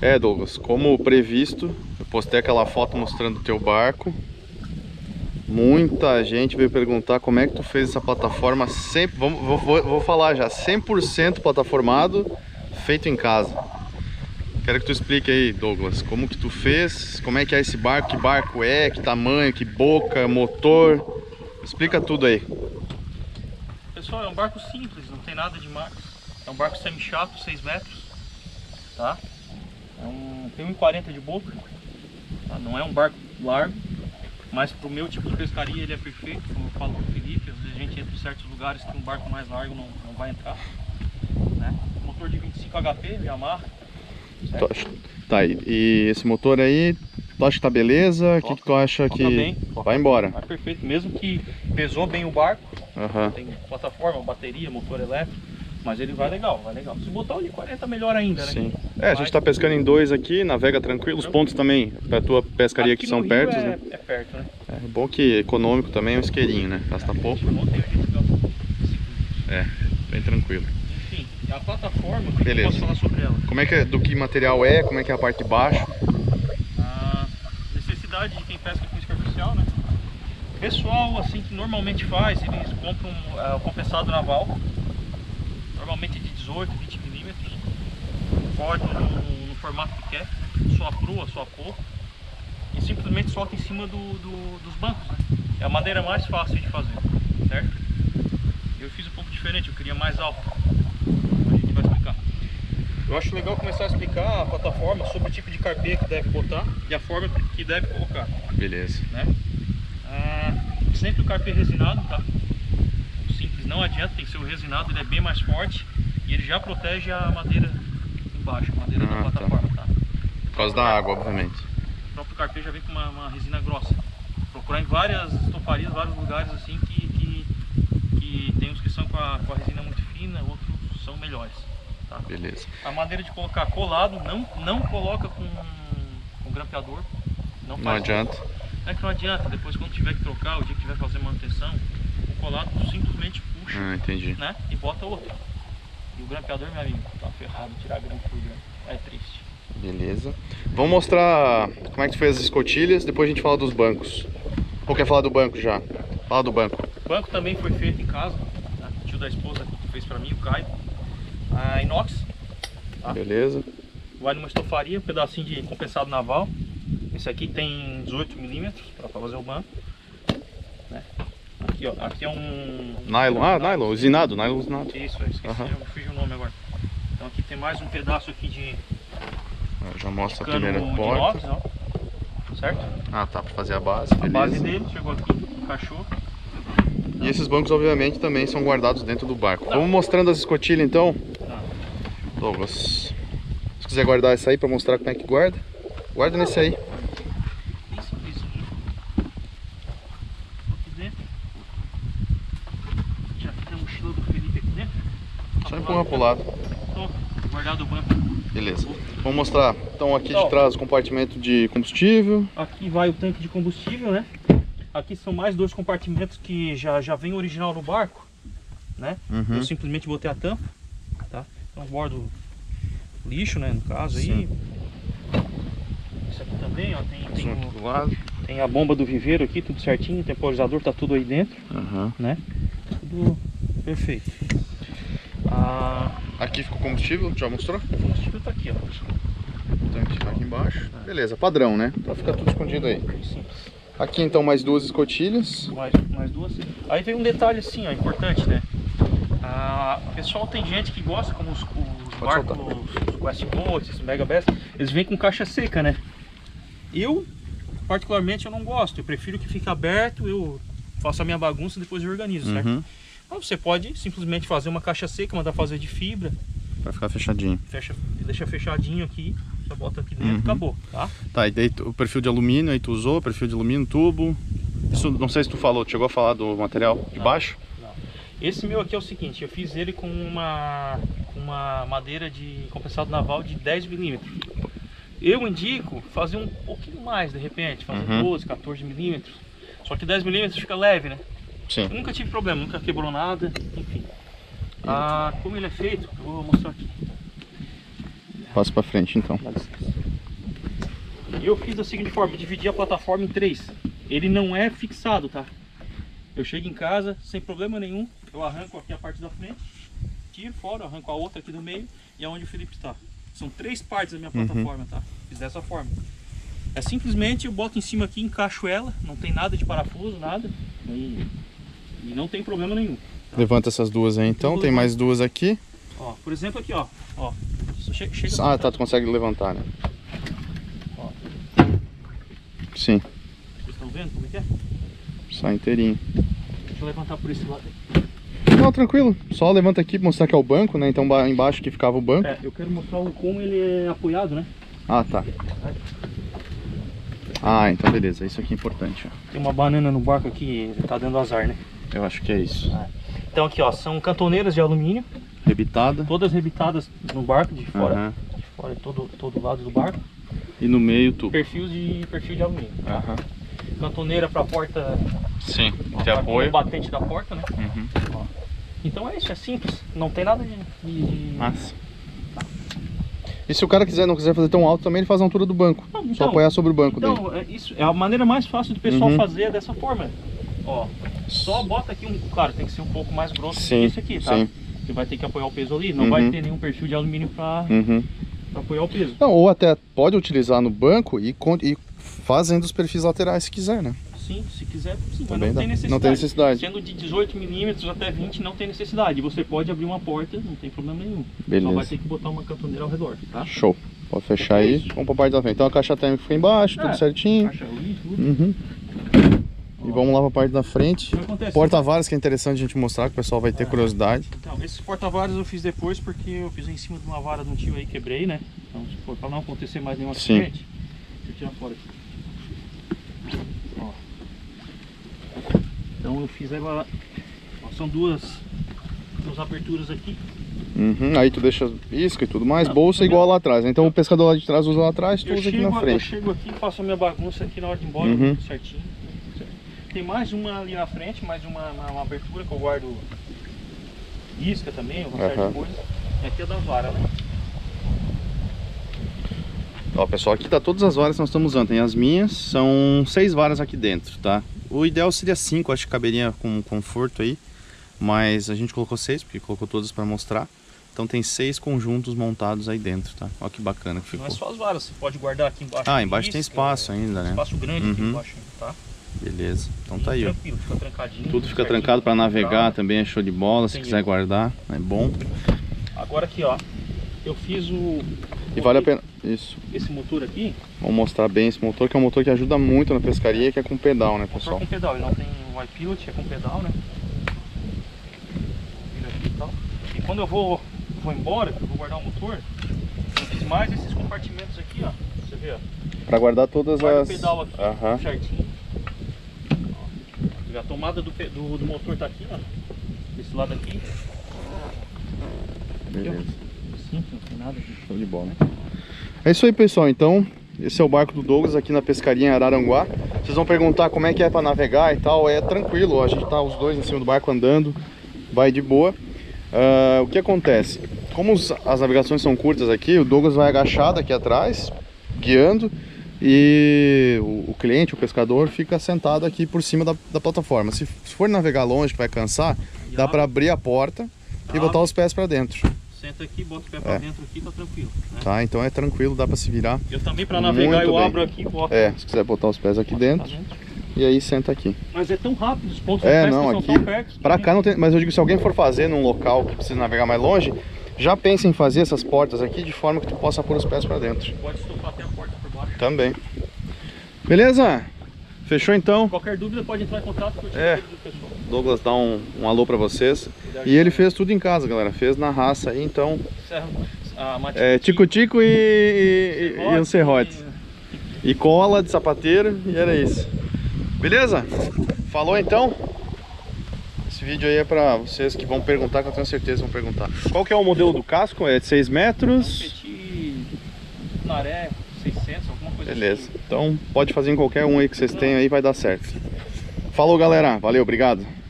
Douglas, como previsto, eu postei aquela foto mostrando o teu barco. Muita gente veio perguntar como é que tu fez essa plataforma. Sempre, vou falar já, 100% plataformado, feito em casa. Quero que tu explique aí, Douglas, como que tu fez, como é que é esse barco, que barco é, que tamanho, que boca, motor. Explica tudo aí. Pessoal, é um barco simples, não tem nada demais. É um barco semi-chato, 6 metros, tá? Tem 1,40 de boca, tá? Não é um barco largo, mas para o meu tipo de pescaria ele é perfeito, como eu falo com o Felipe. Às vezes a gente entra em certos lugares que um barco mais largo não vai entrar, né? Motor de 25 HP, Yamaha. Tá, e esse motor aí, tu acha que tá beleza? O que tu acha que... Bem, vai embora? Vai perfeito, mesmo que pesou bem o barco. Tem plataforma, bateria, motor elétrico, mas ele vai legal, vai legal. Se botar o de 40 melhor ainda, né? Sim. A gente tá pescando em 2 aqui, navega tranquilo. Os pontos também, pra tua pescaria aqui são perto, né? É perto, né? É bom que econômico também é um isqueirinho, né? Gasta pouco. Bem tranquilo. Enfim, a plataforma, beleza. Eu posso falar sobre ela? Como é que é, do que material é, como é que é a parte de baixo? A necessidade de quem pesca com isca artificial, né? Pessoal, assim, que normalmente faz, eles compram o compensado naval, normalmente de 18, 20 milímetros, corta no formato que quer, só a proa, só a pô, e simplesmente solta em cima dos bancos, né? É a maneira mais fácil de fazer, certo? Eu fiz um pouco diferente, eu queria mais alto. A gente vai explicar. Eu acho legal começar a explicar a plataforma sobre o tipo de carpê que deve botar e a forma que deve colocar. Beleza. Né? Sempre o carpê resinado, tá? O simples não adianta, tem que ser o resinado, ele é bem mais forte e ele já protege a madeira embaixo, a madeira da plataforma, tá? Por causa da água, obviamente. O próprio carpê já vem com uma resina grossa. Procurar em várias estofarias, vários lugares assim que tem uns que são com a resina muito fina, outros são melhores. Tá? Beleza. A maneira de colocar colado, não coloca com grampeador. Não adianta. Não é que não adianta, depois quando tiver que trocar, o dia que tiver que fazer manutenção, o colado simplesmente puxa, entendi. né? E bota outro. E o grampeador, meu amigo, tá ferrado, tirar grampo por grampo. É triste. Beleza. Vamos mostrar como é que tu fez as escotilhas, depois a gente fala dos bancos. Ou quer falar do banco já? Fala do banco. O banco também foi feito em casa, tá? O tio da esposa fez pra mim, o Caio. A inox. Tá? Beleza. Vai numa estofaria, um pedacinho de compensado naval. Esse aqui tem 18 milímetros para fazer o banco. Né? Aqui, ó, aqui é um... Nylon, nylon usinado. Isso, eu esqueci, eu fugi o nome agora. Então aqui tem mais um pedaço aqui de... já mostra a cano primeira de porta. inox, ó. Certo? Tá, para fazer a base, beleza. A base dele chegou aqui, encaixou. E esses bancos, obviamente, também são guardados dentro do barco. Vamos mostrando as escotilhas, então. Douglas, se quiser guardar essa aí para mostrar como é que guarda, guarda nesse aí. Já fica a mochila do Felipe aqui dentro. Só empurrar pro lado. Guardado o banco. Beleza. Vamos mostrar então aqui de trás o compartimento de combustível. Aqui vai o tanque de combustível, né? Aqui são mais 2 compartimentos que já vem original no barco, né? Eu simplesmente botei a tampa, tá? Então bordo lixo, né? No caso aí. Isso aqui também, ó. Tem a bomba do viveiro aqui, tudo certinho. O temporizador tá tudo aí dentro, né? Tudo perfeito. Aqui fica o combustível, já mostrou? O combustível tá aqui, ó. O tanque tá aqui embaixo. Beleza, padrão, né? Pra ficar tudo escondido aí. Simples. Aqui então mais 2 escotilhas. Mais 2. Aí vem um detalhe assim, ó, importante, né? O pessoal tem gente que gosta, como os barcos, os West Boats, os Mega Bass, eles vêm com caixa seca, né? Eu, particularmente, eu não gosto. Eu prefiro que fique aberto, eu faço a minha bagunça e depois eu organizo, certo? Então você pode simplesmente fazer uma caixa seca, mandar fazer de fibra. Vai ficar fechadinho. Deixa fechadinho aqui, só bota aqui dentro e acabou, tá? Tá, e daí o perfil de alumínio aí tu usou, perfil de alumínio, tubo. Isso não sei se tu falou, tu chegou a falar do material de baixo? Não. Esse meu aqui é o seguinte, eu fiz ele com uma madeira de compensado naval de 10 milímetros. Eu indico fazer um pouquinho mais de repente, fazer 12, 14 milímetros. Só que 10 milímetros fica leve, né? Sim. Eu nunca tive problema, nunca quebrou nada, enfim. Como ele é feito, eu vou mostrar aqui. Passa pra frente então. Dá licença. Eu fiz da seguinte forma, dividi a plataforma em 3. Ele não é fixado, tá? Eu chego em casa, sem problema nenhum, eu arranco aqui a parte da frente, tiro fora, arranco a outra aqui do meio e é onde o Felipe está. São 3 partes da minha plataforma, tá? Fiz dessa forma. É simplesmente eu boto em cima aqui, encaixo ela, não tem nada de parafuso, nada. E não tem problema nenhum. Tá? Levanta essas duas aí então, tem mais duas aqui. Ó, por exemplo aqui, ó. Chega ah, tá, tu consegue levantar, né? Ó. Sim. Vocês estão vendo como é que é? Sai inteirinho. Deixa eu levantar por esse lado aí. Não, tranquilo. Só levanta aqui pra mostrar que é o banco, né? Então embaixo que ficava o banco. É, eu quero mostrar como ele é apoiado, né? Ah, tá. Ah, então beleza. Isso aqui é importante, ó. Tem uma banana no barco aqui, ele tá dando azar, né? Eu acho que é isso. Então aqui, ó, são cantoneiras de alumínio. Rebitada. Todas rebitadas no barco, de fora. De fora, todo lado do barco. E no meio tubo. Perfil de alumínio. Cantoneira pra porta. Sim, Tem apoio. O batente da porta, né? Ó. Então é isso, é simples. Não tem nada de... Massa. E se o cara não quiser fazer tão alto também, ele faz a altura do banco. Não, então, só apoiar sobre o banco dele. Então, isso é a maneira mais fácil do pessoal fazer dessa forma. Ó, só bota aqui claro, tem que ser um pouco mais grosso que esse aqui, tá? Sim. Você vai ter que apoiar o peso ali, não vai ter nenhum perfil de alumínio pra apoiar o peso. Não, ou até pode utilizar no banco e fazendo os perfis laterais se quiser, né? Sim, se quiser, sim, mas não tem necessidade. Sendo de 18 milímetros até 20 não tem necessidade. Você pode abrir uma porta, não tem problema nenhum. Beleza. Só vai ter que botar uma cantoneira ao redor, tá? Show. Pode fechar aí, vamos pra parte da frente. Então a caixa térmica fica embaixo, tudo certinho. Caixa ali, tudo. E vamos lá pra parte da frente. Porta-varas que é interessante a gente mostrar, que o pessoal vai ter curiosidade. Então, esses porta-varas eu fiz depois porque eu fiz em cima de uma vara de um tio aí, quebrei, né? Então, se for pra não acontecer mais nenhum acidente, deixa eu tirar fora aqui. Ó. Então eu fiz agora, são duas aberturas aqui. Aí tu deixa isca e tudo mais, bolsa igual lá atrás. Então o pescador lá de trás usa lá atrás, tu usa aqui na frente. Eu chego aqui, faço a minha bagunça aqui na hora de ir embora, certinho. Tem mais uma ali na frente, mais uma abertura que eu guardo isca também, uma série de coisas. E aqui é da vara, né? Ó, pessoal, aqui tá todas as varas que nós estamos usando. Tem as minhas, são 6 varas aqui dentro, tá? O ideal seria 5, acho que caberia com conforto aí. Mas a gente colocou 6, porque colocou todas para mostrar. Então tem 6 conjuntos montados aí dentro, tá? Olha que bacana que ficou. Não é só as varas, você pode guardar aqui embaixo. Ah, embaixo tem espaço ainda, né? Espaço grande aqui embaixo, tá? Beleza, então tá aí, ó. Tranquilo, fica trancadinho. Tudo fica trancado para navegar também, é show de bola, se quiser guardar, é bom. Agora aqui, ó, eu fiz E vale a pena, isso. Esse motor aqui. Vamos mostrar bem esse motor, que é um motor que ajuda muito na pescaria, que é com pedal, né, pessoal? Motor com pedal, ele não tem Y-Pilot, é com pedal, né? E quando eu vou embora, que eu vou guardar o motor, eu fiz mais esses compartimentos aqui, ó. Você vê, ó. Pra guardar todas Guarda as... o pedal aqui, certinho. Ó, a tomada do motor tá aqui, ó. Desse lado aqui. Beleza. Simples, não tem nada aqui. Show de bola. É isso aí, pessoal. Então, esse é o barco do Douglas aqui na pescaria em Araranguá. Vocês vão perguntar como é que é pra navegar e tal. É tranquilo, ó. A gente tá os dois em cima do barco andando. Vai de boa. O que acontece? Como as navegações são curtas aqui, o Douglas vai agachado aqui atrás, guiando, e o cliente, o pescador, fica sentado aqui por cima da plataforma. Se for navegar longe, que vai cansar, dá para abrir a porta e botar os pés para dentro. Senta aqui, bota o pé para dentro aqui, tá tranquilo. Né? Tá, então é tranquilo, dá para se virar. Eu também para navegar eu abro aqui, boto. Se quiser botar os pés aqui dentro. E aí senta aqui. Mas é tão rápido, os pontos de pesca não, são aqui, tão perto. Pra cá não tem, mas eu digo, se alguém for fazer num local que precisa navegar mais longe, já pensa em fazer essas portas aqui de forma que tu possa pôr os pés pra dentro. Pode estufar até a porta por baixo. Também. Beleza? Fechou então? Qualquer dúvida pode entrar em contato com o pessoal. Douglas dá um alô pra vocês. E ele fez tudo em casa, galera. Fez na raça aí, então... tico-tico e um serrote. E cola de sapateiro, e era isso. Beleza? Falou então? Esse vídeo aí é pra vocês que vão perguntar, que eu tenho certeza que vão perguntar. Qual que é o modelo do casco? É de 6 metros? É um Petit Naré 600, alguma coisa assim. Beleza. Então pode fazer em qualquer um aí que vocês tenham aí, vai dar certo. Falou, galera. Valeu, obrigado.